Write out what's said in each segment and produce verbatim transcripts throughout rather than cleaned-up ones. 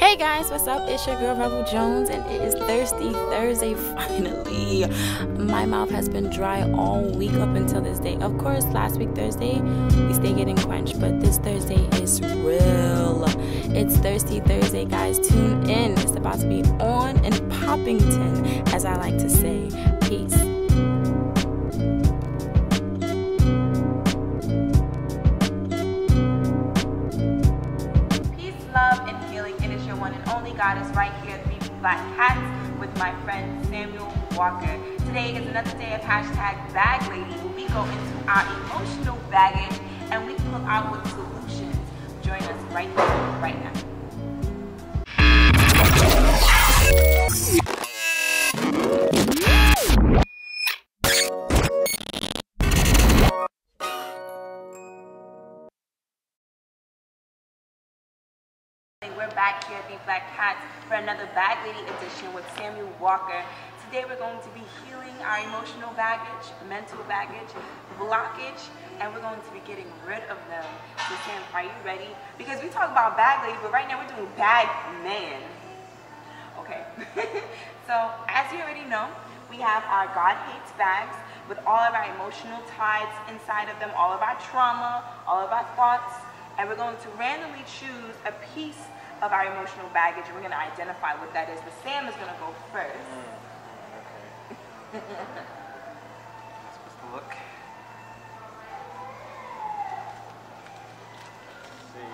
Hey guys, what's up? It's your girl Rebel Jones, and it is Thirsty Thursday finally. My mouth has been dry all week up until this day. Of course, last week Thursday, we stay getting quenched, but this Thursday is real. It's Thirsty Thursday, guys. Tune in. It's about to be on and poppington, as I like to say. Peace. God is right here at Three Black Cats with my friend Samuel Walker. Today is another day of hashtag Bag Lady, where we go into our emotional baggage and we pull out with solutions. Join us right here, right now. We're back here at Three Black Cats for another Bag Lady edition with Samuel Walker. Today we're going to be healing our emotional baggage, mental baggage, blockage, and we're going to be getting rid of them. So Sam, are you ready? Because we talk about Bag Lady, but right now we're doing Bag Man. Okay. So as you already know, we have our God Hates bags with all of our emotional tides inside of them, all of our trauma, all of our thoughts, and we're going to randomly choose a piece of our emotional baggage, and we're going to identify what that is. But Sam is going to go first. Mm, okay. I'm supposed to look. Let's see.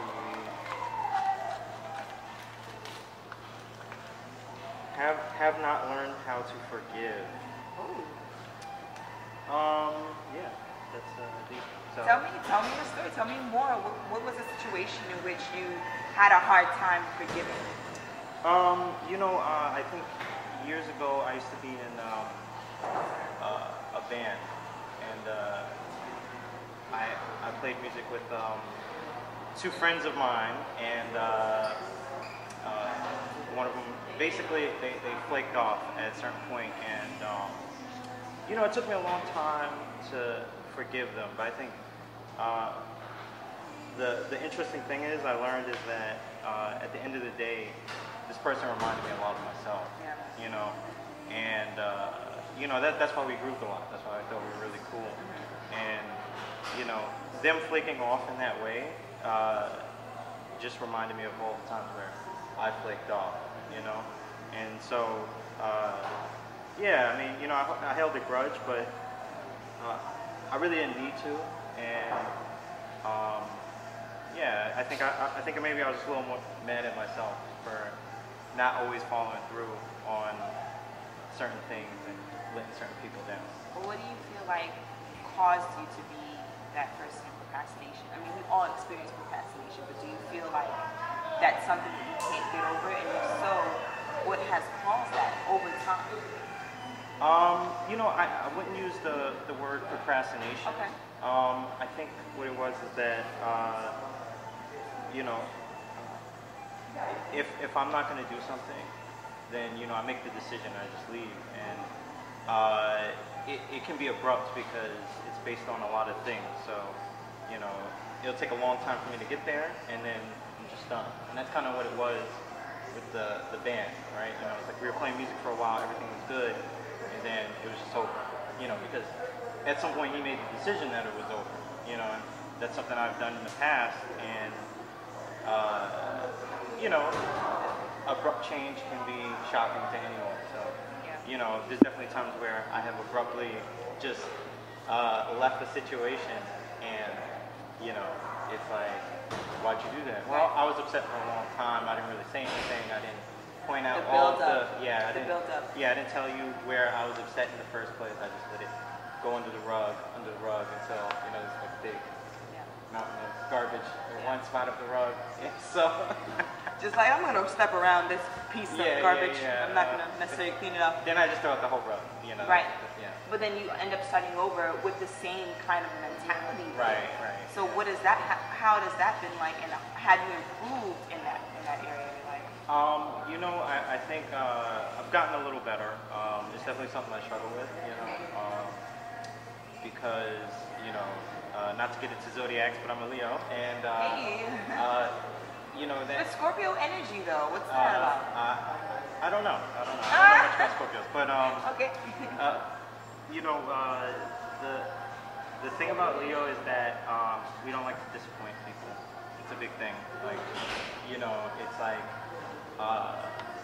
Have have not learned how to forgive. Ooh. Um. Yeah. That's uh, deep. So. Tell me, tell me your story. Tell me more. What, what was the situation in which you had a hard time forgiving? Um, you know, uh, I think years ago I used to be in um, uh, a band, and uh, I I played music with um, two friends of mine, and uh, uh, one of them basically they, they flaked off at a certain point, and um, you know, it took me a long time to forgive them, but I think uh, the the interesting thing is I learned is that uh, at the end of the day, this person reminded me a lot of myself. Yeah. You know, and uh, you know that that's why we grouped a lot. That's why I thought we were really cool. Mm-hmm. And you know, them flaking off in that way uh, just reminded me of all the times where I flaked off. You know, and so uh, yeah, I mean, you know, I, I held a grudge, but uh, I really didn't need to, and um, yeah, I think I, I think maybe I was just a little more mad at myself for not always following through on certain things and letting certain people down. Well, what do you feel like caused you to be that person in procrastination? I mean, we all experience procrastination, but do you feel like that's something that you can't get over? And if so, what has caused that over time? Um, you know, I, I wouldn't use the, the word procrastination. Okay. Um, I think what it was is that, uh, you know, if, if I'm not going to do something, then, you know, I make the decision, I just leave. And uh, it, it can be abrupt because it's based on a lot of things. So, you know, it'll take a long time for me to get there, and then I'm just done. And that's kind of what it was with the, the band, right? You know, it's like we were playing music for a while, everything was good. And then it was just over, you know, because at some point he made the decision that it was over, you know, and that's something I've done in the past, and, uh, you know, abrupt change can be shocking to anyone, so, yeah. You know, there's definitely times where I have abruptly just uh, left the situation, and, you know, it's like, why'd you do that? Well, I was upset for a long time, I didn't really say anything, I didn't point out The all of build the up. yeah I The didn't build up. yeah I didn't tell you where I was upset in the first place. I just let it go under the rug under the rug until, you know, there's like a big Yeah. mountain of garbage in Yeah. one spot of the rug. Yeah, so Just like, I'm gonna step around this piece of Yeah, yeah, garbage. yeah. I'm not gonna necessarily clean it up. then I just throw out the whole rug, you know. Right. Yeah. But then you end up starting over with the same kind of mentality. Right, right. So what is that? How has that been like? And have you improved in that in that area? Like, Um, you know, I, I think uh, I've gotten a little better. Um, it's definitely something I struggle with, you know, um, because, you know, uh, not to get into zodiacs, but I'm a Leo, and uh, hey. uh, you know that. The Scorpio energy, though, what's Uh, that about? uh, I don't know. I don't know. I don't know much about Scorpios, but um, Okay. uh, you know, uh, the the thing about Leo is that um, we don't like to disappoint people. It's a big thing. Like, you know, it's like uh,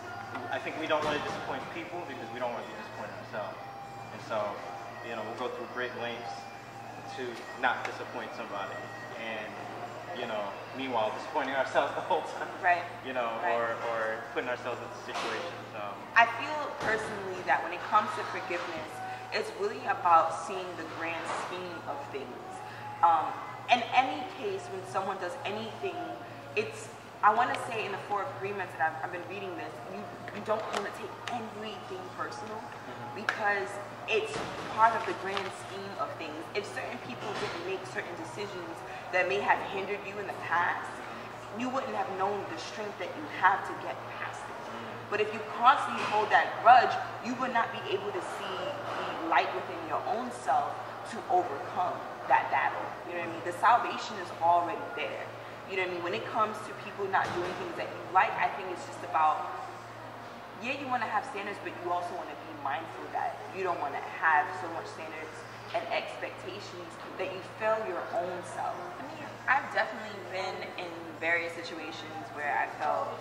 I think we don't want to disappoint people because we don't want to be disappointed ourselves, and so you know, we'll go through great lengths to not disappoint somebody, and you know, meanwhile disappointing ourselves the whole time. Right. You know, Right. or or putting ourselves into situations. Um, I feel personally that when it comes to forgiveness, it's really about seeing the grand scheme of things. Um, in any case, when someone does anything, it's, I want to say in the Four Agreements, and I've, I've been reading this, you, you don't want to take everything personal mm-hmm. because it's part of the grand scheme of things. If certain people didn't make certain decisions that may have hindered you in the past, you wouldn't have known the strength that you have to get past it. But if you constantly hold that grudge, you would not be able to see the light within your own self to overcome that battle. You know what I mean? The salvation is already there. You know what I mean? When it comes to people not doing things that you like, I think it's just about, yeah, you want to have standards, but you also want to be mindful that you don't want to have so much standards and expectations that you fail your own self. I mean, I've definitely been in various situations where I felt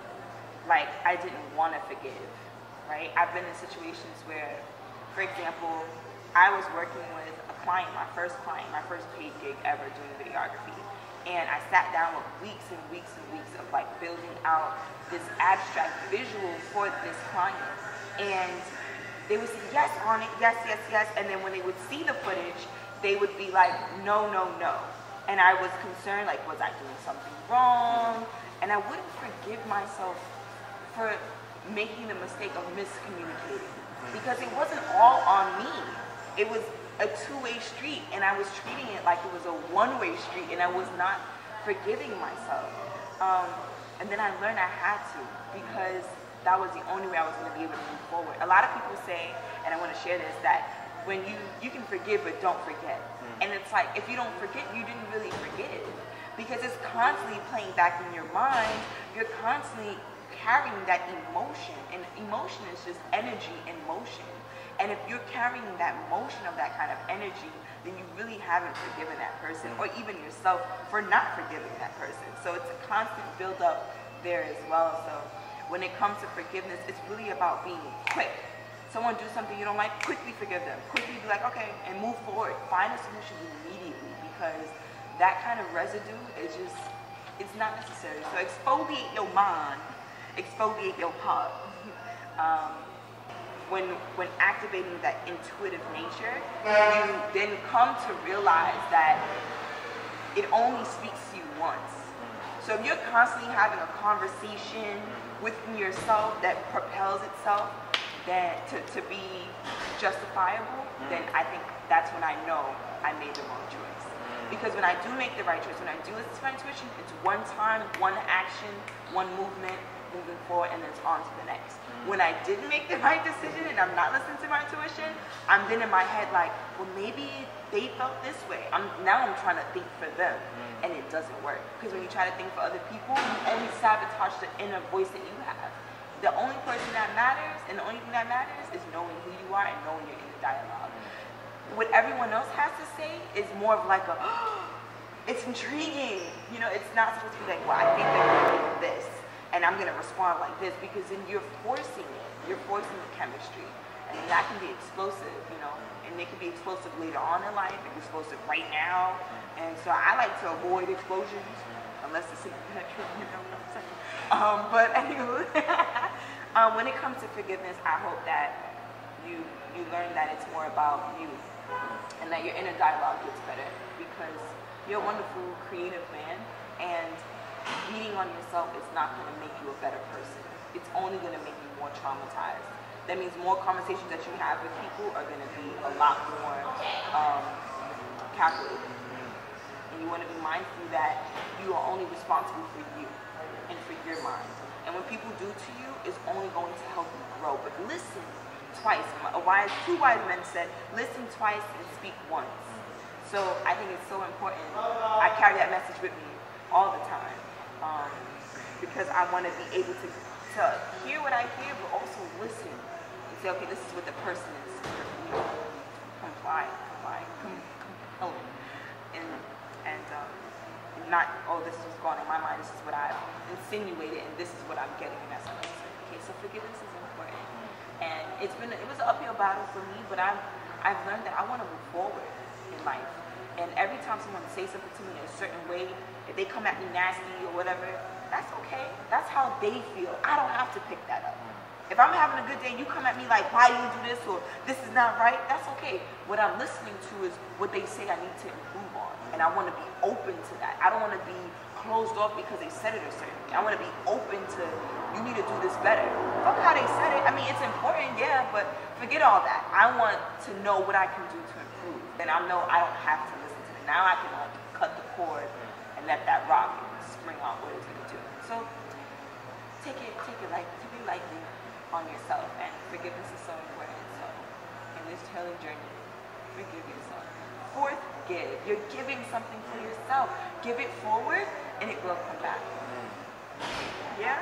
like I didn't want to forgive, right? I've been in situations where, for example, I was working with a client, my first client, my first paid gig ever doing videography. And I sat down with weeks and weeks and weeks of like building out this abstract visual for this client. And they would say, yes, on it, yes, yes, yes. And then when they would see the footage, they would be like, no, no, no. And I was concerned, like, was I doing something wrong? And I wouldn't forgive myself for making the mistake of miscommunicating, because it wasn't all on me. It was a two-way street, and I was treating it like it was a one-way street, and I was not forgiving myself. Um, and then I learned I had to, because that was the only way I was going to be able to move forward. A lot of people say, and I want to share this, that when you you can forgive but don't forget. And it's like, if you don't forget, you didn't really forgive, because it's constantly playing back in your mind. You're constantly carrying that emotion, and emotion is just energy in motion. And if you're carrying that motion of that kind of energy, then you really haven't forgiven that person, or even yourself for not forgiving that person. So it's a constant build up there as well. So when it comes to forgiveness, it's really about being quick. Someone do something you don't like, quickly forgive them. Quickly be like, okay, and move forward. Find a solution immediately, because that kind of residue is just, it's not necessary. So exfoliate your mind, exfoliate your heart. Um, when when activating that intuitive nature, you then come to realize that it only speaks to you once. So if you're constantly having a conversation within yourself that propels itself then to, to be justifiable, then I think that's when I know I made the wrong choice. Because when I do make the right choice, when I do listen to my intuition, it's one time, one action, one movement, moving forward, and then it's on to the next. When I didn't make the right decision and I'm not listening to my intuition, I'm then in my head like, well, maybe they felt this way. I'm now I'm trying to think for them, and it doesn't work. Because when you try to think for other people, you only sabotage the inner voice that you have. The only person that matters, and the only thing that matters, is knowing who you are and knowing your inner dialogue. What everyone else has to say is more of like a, oh, it's intriguing. You know, it's not supposed to be like, well, I think they're going to do this, and I'm going to respond like this, because then you're forcing it. You're forcing the chemistry. And that can be explosive, you know, and it can be explosive later on in life, it can be explosive right now. And so I like to avoid explosions, unless it's in penetrate, you know what I'm saying? Um, but anyway, um, when it comes to forgiveness, I hope that you you learn that it's more about you, and that your inner dialogue gets better, because you're a wonderful, creative man, and beating on yourself is not going to make you a better person. It's only going to make you more traumatized. That means more conversations that you have with people are going to be a lot more um, calculated. And you want to be mindful that you are only responsible for you and for your mind. And when people do to you, it's only going to help you grow. But listen twice. A wise, two wise men said, listen twice and speak once. So I think it's so important. I carry that message with me all the time. Um, because I want to be able to, to hear what I hear, but also listen and say, okay, this is what the person is complying, complying, compelling, and and um, not, oh, this was going in my mind, this is what I've insinuated, and this is what I'm getting, and that's unnecessary. Okay, so forgiveness is important, and it's been, it was an uphill battle for me, but I've I've learned that I want to move forward in life. And every time someone says something to me in a certain way, if they come at me nasty or whatever, that's okay. That's how they feel. I don't have to pick that up. If I'm having a good day, you come at me like, why do you do this, or this is not right, that's okay. What I'm listening to is what they say I need to improve on. And I want to be open to that. I don't want to be closed off because they said it a certain way. I want to be open to, you need to do this better. Fuck how they said it. I mean, it's important, yeah, but forget all that. I want to know what I can do to improve. Then I know I don't have to listen to it. Now I can like cut the cord and let that rock spring out what it's going to do. So take it, take it like, take it lightly on yourself, and forgiveness is so important. So in this healing journey, forgive yourself. Fourth, give. You're giving something for yourself. Give it forward, and it will come back. Yeah?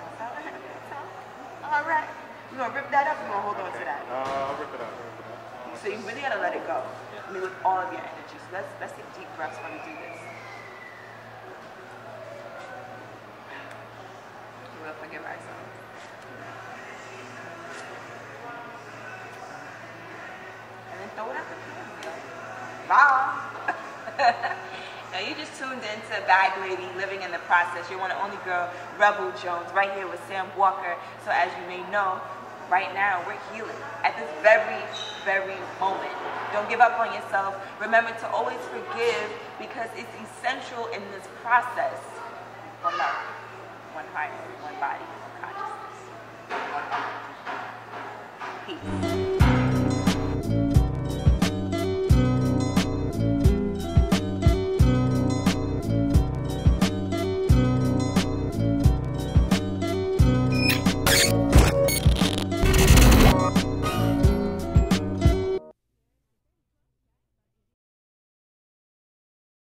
All right. You gonna rip that up? Or you gonna hold on to that? Uh, I'll rip it up. I'll rip it up. So you really gotta let it go. I mean, with all of your energy. So let's let's take deep breaths when we do this. We'll forgive ourselves. And then throw it at the camera. Bye. Now you just tuned into Bag Lady, Living in the Process. You're one and only girl, Rebel Jones, right here with Sam Walker. So as you may know, right now we're healing at this very, very moment. Don't give up on yourself. Remember to always forgive, because it's essential in this process. One love, one heart, one body, one consciousness, one heart. Peace.